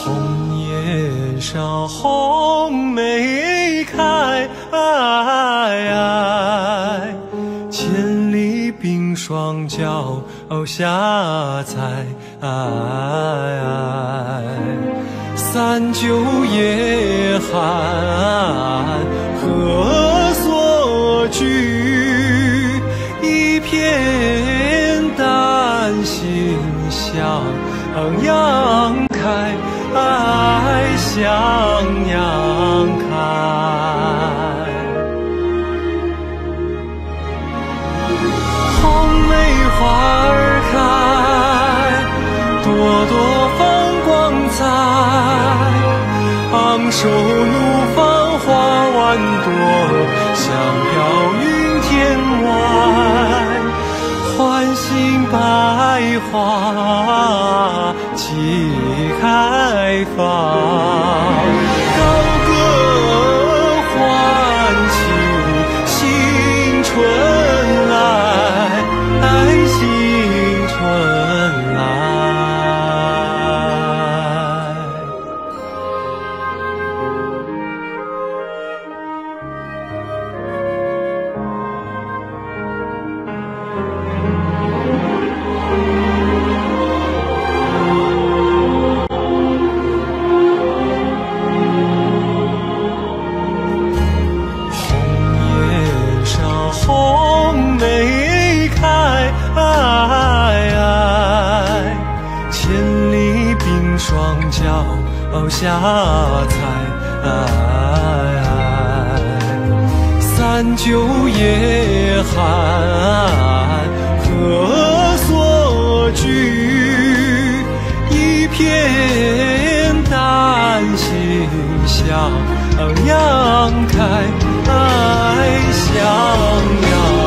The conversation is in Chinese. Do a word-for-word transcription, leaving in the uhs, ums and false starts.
红叶上红梅开，千里冰霜脚下踩。三九夜寒何所居？一片丹心向阳开，向阳开。红梅花儿开，朵朵放光彩，昂首怒放花万朵，香飘云天外。唤醒百花齐开放，高歌唤起新春来，新春来。红梅开，千里冰霜脚下踩。三九夜寒何所居？一片丹心向阳开，向阳